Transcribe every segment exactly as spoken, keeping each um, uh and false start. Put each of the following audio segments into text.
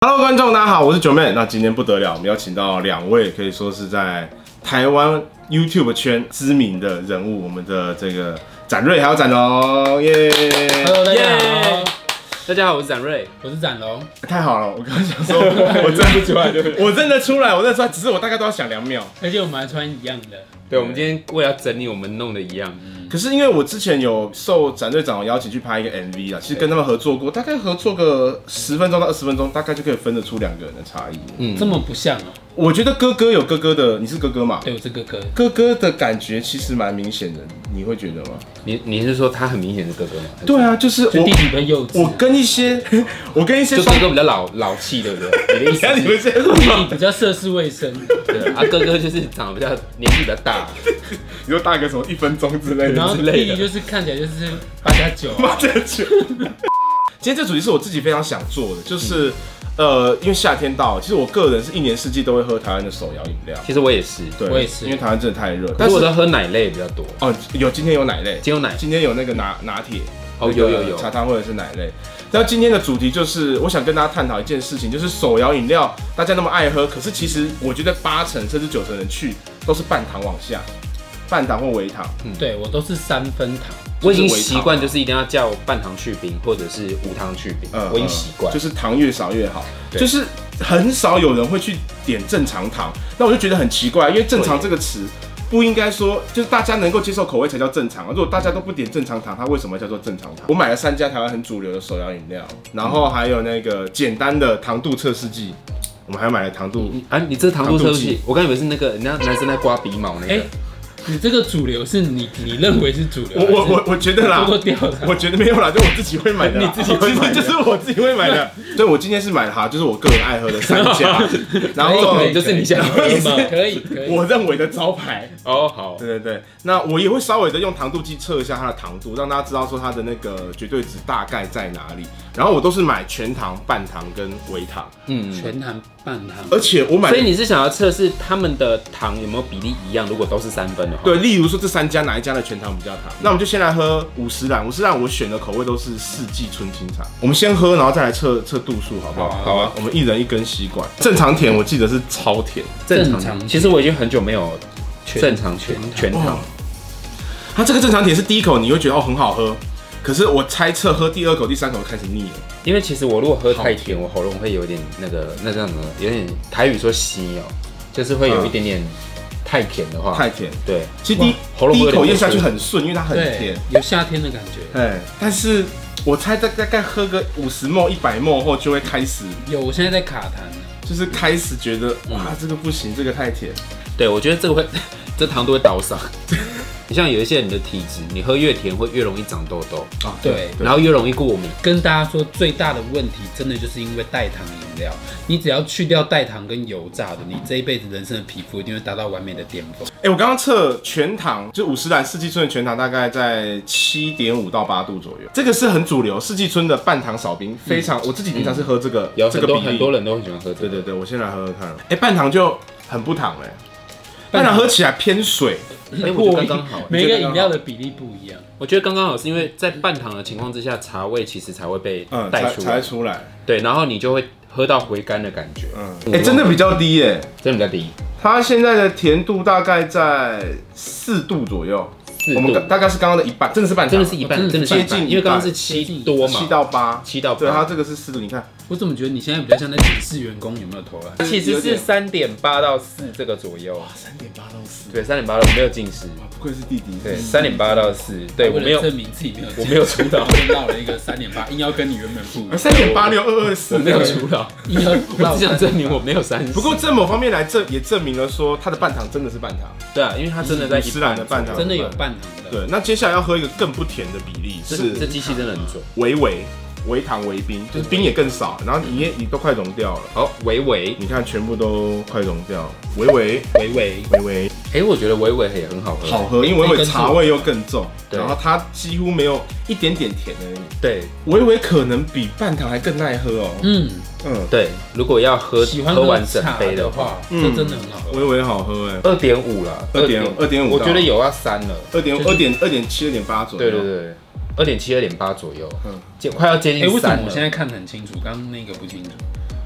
Hello， 观众，大家好，我是九妹。那今天不得了，我们邀请到两位可以说是在台湾 YouTube 圈知名的人物，我们的这个展瑞还有展龙，耶 ！Hello， 大家好， 大家好，我是展瑞， 我是展龙。 太好了，我刚刚想说，我认不出来，对不对？我认得出来，我认得出来，只是我大概都要想两秒。 而且我们还穿一样的。 对，我们今天为了整理，我们弄的一样。 可是因为我之前有受展队长邀请去拍一个 M V 啦，其实跟他们合作过，大概合作个十分钟到二十分钟，大概就可以分得出两个人的差异。 嗯，这么不像哦。 我觉得哥哥有哥哥的，你是哥哥嘛？ 对，我是哥哥。 哥哥的感觉其实蛮明显的，你会觉得吗？ 你你是说他很明显是哥哥吗？ 对啊，就是我弟弟比较幼稚。 我跟一些，我跟一些就哥哥比较老老气，对不对？你的意思是你们这弟弟比较涉世未深， 对啊，哥哥就是长得比较年纪比较大。 你说大个什么一分钟之类的， 然后弟弟就是看起来就是八加九， 八加九。今天这主题是我自己非常想做的，就是、嗯、呃，因为夏天到了，其实我个人是一年四季都会喝台湾的手摇饮料。 其实我也是， 对， 我也是， 因为台湾真的太热。 但是我都喝奶类比较多。 哦，有今天有奶类， 今天有奶， 今天有那个拿拿铁， 哦，有有有茶汤或者是奶类。那今天的主题就是，我想跟大家探讨一件事情，就是手摇饮料大家那么爱喝，可是其实我觉得八成甚至九成人去都是半糖往下。半糖或微糖， 嗯，对我都是三分糖， 我已经习惯就是一定要叫半糖去冰或者是无糖去冰，嗯、我已经习惯， 就是糖越少越好，就是很少有人会去点正常糖，那我就觉得很奇怪，因为正常这个词不应该说就是大家能够接受口味才叫正常啊，如果大家都不点正常糖，它为什么叫做正常糖？我买了三家台湾很主流的手摇饮料，然后还有那个简单的糖度测试剂。我们还买了糖度啊，你这糖度测试剂，我刚以为是那个人家男生在刮鼻毛那个。欸你这个主流是你你认为是主流？ 我我我我觉得啦， 多调查， 我觉得没有啦，就我自己会买的， 你自己会买的， 就是我自己会买的。所以我今天是买哈，就是我个人爱喝的三家，然后就是你想喝吗？可以可以， 我认为的招牌。 哦，好， 对对对，那我也会稍微的用糖度计测一下它的糖度，让大家知道说它的那个绝对值大概在哪里。然后我都是买全糖、半糖跟微糖， 嗯，全糖、半糖， 而且我买， 所以你是想要测试他们的糖有没有比例一样？如果都是三分的话， 对，例如说这三家哪一家的全糖比较糖，那我们就先来喝五十兰。五十兰我选的口味都是四季春清茶，我们先喝，然后再来测测度数，好不好？ 好啊， 我们一人一根吸管。正常甜我记得是超甜， 正常。其实我已经很久没有正常全全糖。 它这个正常甜是第一口你会觉得哦很好喝。可是我猜测喝第二口、第三口开始腻了， 因为其实我如果喝太甜，我喉咙会有点那个那叫什么？有点台语说稀哦，就是会有一点点太甜的话， 太甜。 对， 其实第喉咙第一口咽下去很顺，因为它很甜， 有夏天的感觉。 哎，但是我猜大概喝个五十毫升、一百毫升后就会开始有，我现在在卡痰， 就是开始觉得哇这个不行，这个太甜。 对，我觉得这个会这糖都会倒上。你像有一些人的体质，你喝越甜会越容易长痘痘啊， 对， 然后越容易过敏。 跟大家说，最大的问题真的就是因为代糖饮料，你只要去掉代糖跟油炸的，你这一辈子人生的皮肤一定会达到完美的巅峰。 哎、欸，我刚刚测全糖，就五十兰四季春的全糖大概在七点五到八度左右，这个是很主流。四季春的半糖少冰非常，嗯、我自己平常是喝这个， 有这个比例， 很多人都很喜欢喝这个。 对对对，我先来喝喝看。哎、欸，半糖就很不糖哎、欸，半糖喝起来偏水。 哎，我觉得刚刚好， 每个饮料的比例不一样。 我觉得刚刚好，是因为在半糖的情况之下，茶味其实才会被带出来， 才出来。 对，然后你就会喝到回甘的感觉。 嗯，哎，真的比较低耶， 真的比较低。 它现在的甜度大概在四度左右。我们大概是刚刚的一半，真的是半糖， 真的是一半，真的接近， 因为刚刚是七多嘛， 七到八， 七到八， 对，它这个是四度，你看。 我怎么觉得你现在比较像在警示员工有没有偷懒？ 其实是三点八到四这个左右。 哇，三点八到四。 对，三点八到没有近视。 不愧是弟弟。 对，三点八到四。对，我没有证明自己没有， 我没有出道， 绕了一个三点八，硬要跟你原本不。 三点八六二二四， 我没有出道， 硬要。 我只想证明我没有三十。 不过在某方面来证也证明了说它的半糖真的是半糖。 对啊，因为它真的在斯兰的半糖， 真的有半糖的。 对，那接下来要喝一个更不甜的比例是， 这机器真的很准， 微微。微糖微冰，就是冰也更少，然后你也你都快融掉了。 好，微微， 你看全部都快融掉，微微微微微微。 哎，我觉得微微也很好喝， 好喝，因为微微茶味又更重， 然后它几乎没有一点点甜而已。 对， 微微可能比半糖还更耐喝哦。 嗯嗯，对，如果要喝喝完整杯的话， 这真的很好喝。 微微好喝哎， 二点五啦， 二点二点五， 我觉得有要三了， 二点二点二点七二点八左右。 对对对。二点七、二点八左右，嗯，快要接近三了。 哎，为什么我现在看得很清楚？刚刚那个不清楚。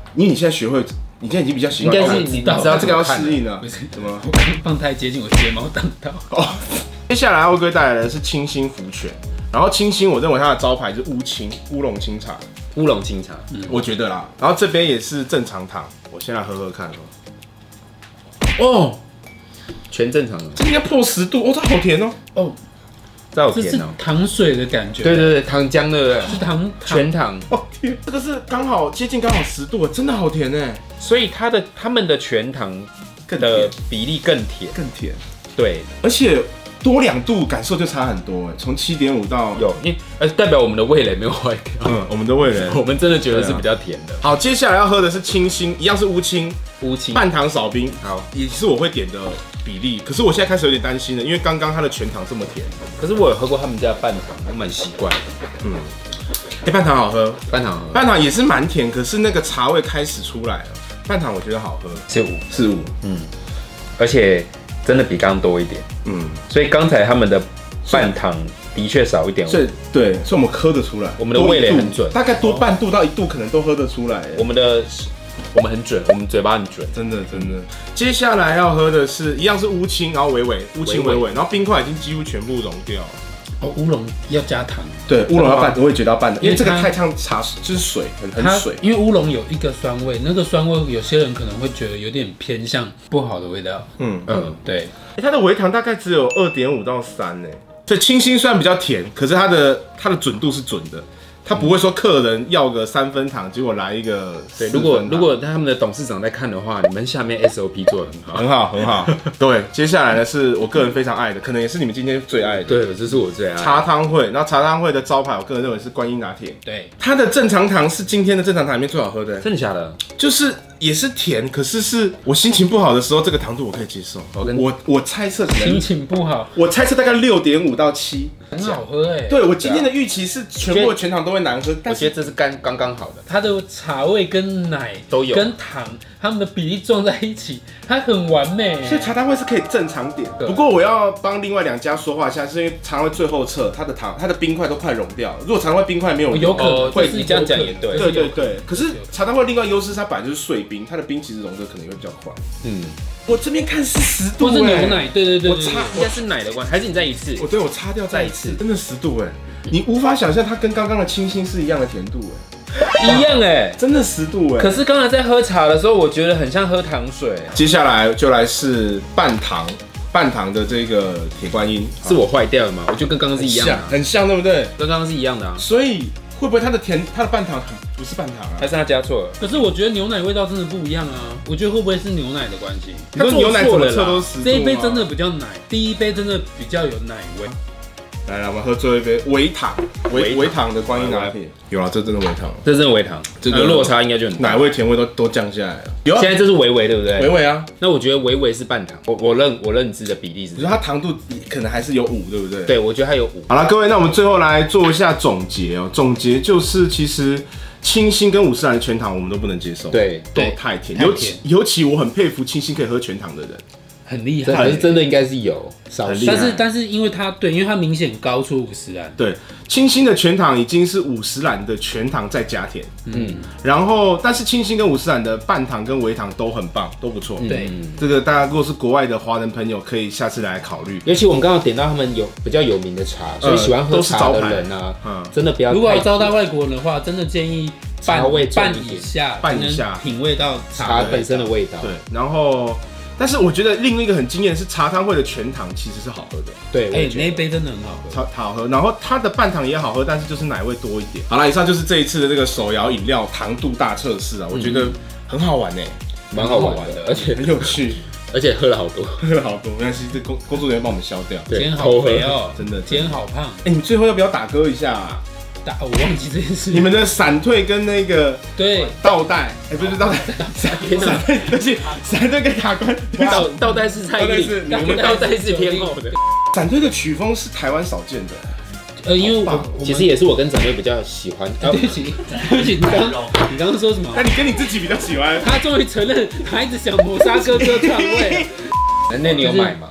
因为你现在学会，你现在已经比较习惯， 应该是你知道这个要适应了。怎么？ 我刚放太接近，我睫毛挡到。 哦，接下来为各位带来的是清新福泉，然后清新我认为它的招牌是乌清乌龙清茶， 乌龙清茶， 嗯，我觉得啦。然后这边也是正常糖，我先来喝喝看哦。哦， 全正常的， 这应该破十度哦，这好甜哦。 哦， 这好这是甜哦。 糖水的感觉。 对对对，糖浆对不对？ 是糖全糖。 哦天，这个是刚好接近刚好十度，真的好甜哎。 所以它的他们的全糖的比例更甜， 更甜。 对， 而且多两度感受就差很多哎，从七点五到有，因为呃代表我们的味蕾没有坏掉。 嗯，我们的味蕾， 我们真的觉得是比较甜的。 好，接下来要喝的是清新，一样是乌清， 乌清半糖少冰， 好， 也是我会点的比例。可是我现在开始有点担心了，因为刚刚它的全糖这么甜。 可是我有喝过他们家的半糖，我蛮习惯的。 嗯，哎、欸，半糖好喝， 半糖好喝， 半糖也是蛮甜，可是那个茶味开始出来了。半糖我觉得好喝， 是五是五， 嗯，而且真的比刚刚多一点， 嗯， 所以刚才他们的半糖的确少一点， 所以对，所以我们喝得出来， 我们的味蕾很准， 大概多半度到一度可能都喝得出来。 我们的我们很准，我们嘴巴很准， 真的真的。接下来要喝的是一样是乌清，然后微微乌清微微，然后冰块已经几乎全部融掉了。 哦，乌龙要加糖， 对，乌龙要拌，我也觉得要拌的，因为这个因为它太像茶，就是水，很它很水。 因为乌龙有一个酸味，那个酸味有些人可能会觉得有点偏向不好的味道。 嗯嗯，对， 欸它的微糖大概只有二点五到三呢，所以清新虽然比较甜，可是它的它的准度是准的，它不会说客人要个三分糖，结果来一个对， 四分糖。 如果如果他们的董事长在看的话，你们下面 S O P 做的很好， 很好很好。对，接下来呢是我个人非常爱的，可能也是你们今天最爱的。 对，这是我最爱的茶汤会，然后茶汤会的招牌，我个人认为是观音拿铁。 对， 它的正常糖是今天的正常糖里面最好喝的， 真的假的？ 就是也是甜，可是是我心情不好的时候，这个糖度我可以接受。 我跟我我猜测可能心情不好， 我猜测大概六点五到七， 很好喝哎。 对我今天的预期是全部的全糖都会难喝，但是我觉得这是刚刚刚好的， 它的茶味跟奶都有跟糖，它们的比例撞在一起，它很完美。 所以茶汤会是可以正常点。不过我要帮另外两家说话一下，是因为茶汤会最后测它的糖，它的冰块都快融掉了。如果茶汤会冰块没有融， 有可能哦会你这样讲也对对对对。可是茶汤会另外优势是它本来就是碎冰，它的冰其实融的可能会比较快。 嗯， 我这边看是十度， 或是牛奶，对对对， 我擦应该是奶的关系，还是你再一次？ 我对我擦掉再一次，真的十度哎，你无法想象它跟刚刚的清新是一样的甜度哎， 一样哎， 真的十度哎。 可是刚才在喝茶的时候，我觉得很像喝糖水。 接下来就来是半糖半糖的这个铁观音， 是我坏掉了吗？我觉得跟刚刚是一样的、啊， 很像，对不对？ 跟刚刚是一样的啊。 所以会不会它的甜，它的半糖不是半糖啊？ 还是他加错了？ 可是我觉得牛奶味道真的不一样啊！我觉得会不会是牛奶的关系？ 它牛奶怎么测都十度啊。 这一杯真的比较奶，第一杯真的比较有奶味。 来来，我们喝最后一杯微糖，微微糖的观音拿铁。有啊，这真的微糖， 这真的微糖，这个落差应该就很大， 奶味甜味都都降下来了。有啊， 现在这是微微，对不对？ 微微啊。 那我觉得微微是半糖，我我认我认知的比例是你说它糖度可能还是有五，对不对？ 对，我觉得它有五。 好了，各位，那我们最后来做一下总结哦。总结就是其实。清新跟五十兰的全糖我们都不能接受， 对， 都太甜。尤其尤其我很佩服清新可以喝全糖的人， 很厉害。 可是真的应该是有， 少数。但是但是因为它对，因为它明显高出五十兰。 对，清新的全糖已经是五十兰的全糖再加甜，嗯，然后但是清新跟五十兰的半糖跟微糖都很棒，都不错。 对， 这个大家如果是国外的华人朋友，可以下次来考虑。 尤其我们刚刚点到他们有比较有名的茶，所以喜欢喝茶的人啊，嗯，真的不要。 如果要招待外国人的话，真的建议。 茶味半以下， 半以下品味到茶本身的味道。 对，然后，但是我觉得另一个很惊艳的是茶汤会的全糖其实是好喝的。 对， 哎、欸，那一杯真的很好喝， 超好喝。然后它的半糖也好喝，但是就是奶味多一点。好了，以上就是这一次的这个手摇饮料糖度大测试啊，我觉得很好玩哎， 蛮好玩的，而且很有趣， 而且喝了好多， 喝了好多。没关系，这工工作人员帮我们消掉。 今天好肥哦， 真的， 今天好胖。 哎，你最后要不要打歌一下啊？ 打，我忘记这件事。 你们的闪退跟那个对倒带，哎，不是倒带，闪退，对不起，闪退跟卡关， 倒倒带是蔡依林，我们倒带是天后的。 闪退的曲风是台湾少见的。 呃，因为我其实也是我跟长辈比较喜欢。 对不起，对不起，你刚你刚刚说什么？ 那你跟你自己比较喜欢？ 他终于承认，他一直想抹杀哥哥篡位。 那你有买吗？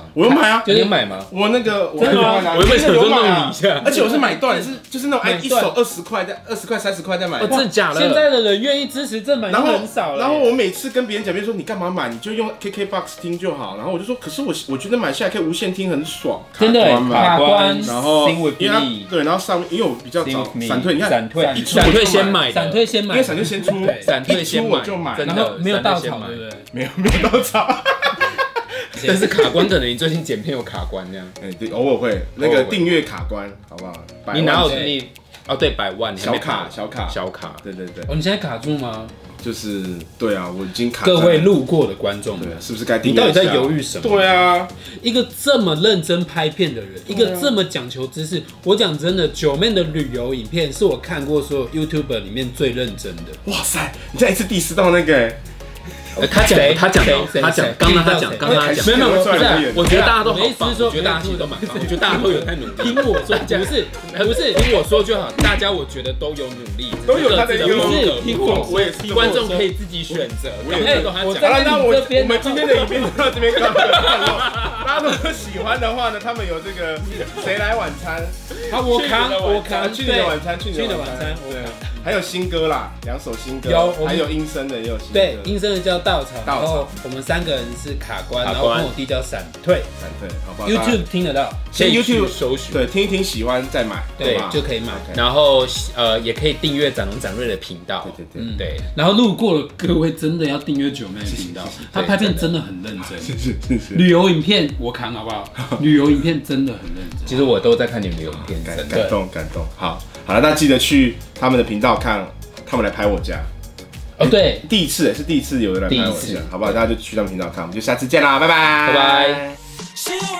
我有买啊， 你有买吗？ 我那个我真的吗我原本想说弄有买啊你一下而且我是买断，是就是那种哎买断一手二十块，在二十块三十块再买哦，。真的假的？ 现在的人愿意支持正版然后很少了。 然后我每次跟别人讲，别人说你干嘛买，你就用 K K B O X 听就好。然后我就说，可是我我觉得买下来可以无线听，很爽。 真的卡关嘛卡关， 然后 Sing with 因为它 me 对，然后上面因为我比较 Sing 早 with me 闪退，你看闪退一出闪退我就买， 先买的， 闪退先买， 因为闪退先出， 对闪退一先买出我就买， 真的然后没有稻草， 闪退先买对不对？ 没有没有稻草。 但是卡关可能你最近剪片有卡关那样， 哎，对，偶尔会那个订阅卡关，好不好？百万你哪有对你？哦，对，百万你还没小卡卡小卡小卡， 对对对， 哦，你现在卡住吗？ 就是对啊，我已经卡。 各位路过的观众们对，，是不是该你订阅一下？ 到底在犹豫什么？ 对啊， 一个这么认真拍片的人，一个这么讲求知识，我讲真的，九妹的旅游影片是我看过所有 YouTuber 里面最认真的。 哇塞，你再一次 diss 到那个欸。 呃他讲谁他讲谁谁他讲谁， 刚刚他讲谁刚刚他讲， 谁没有没有， 谁不是啊谁， 我觉得大家都好我的意思棒， 是说我觉得大家其实都蛮棒，我觉得大家都有在努力。 听我说，不是不是， 听我说就好，大家我觉得都有努力， 都有他的各自优风格听我说我也是观众可以自己选择。 我也是刚才都他我讲在好了，那我这边我们今天的影片就到这边告一个段落。大家如果喜欢的话呢，他们有这个谁来晚餐， 好，我扛我扛， 去你的晚餐，去去你的你的晚餐晚餐，，我对扛。 还有新歌啦，两首新歌， 有我们还有阴森的也有新歌， 对，阴森的叫稻草，然稻草后我们三个人是卡关， 卡关然后跟我弟叫闪退闪退，好不好大家 ，YouTube 听得到， 先可以去 YouTube 搜寻， 对听一听，喜欢再买， 对吧就可以买。 OK 然后呃也可以订阅展龙展瑞的频道， 对对对， 嗯对， 然后路过的各位真的要订阅九妹的频道，他拍片真的很认真。 是是是是， 旅游影片我扛好不好？旅游影片真的很认真。 其实我都在看你们的影片， 感真的。 感动感动，好好了，那记得去他们的频道看，他们来拍我家。 哦，对， 第一次也是第一次有人来拍我第一次家，好不好？大家就去他们频道看，我们就下次见啦，拜拜， 拜拜。 See you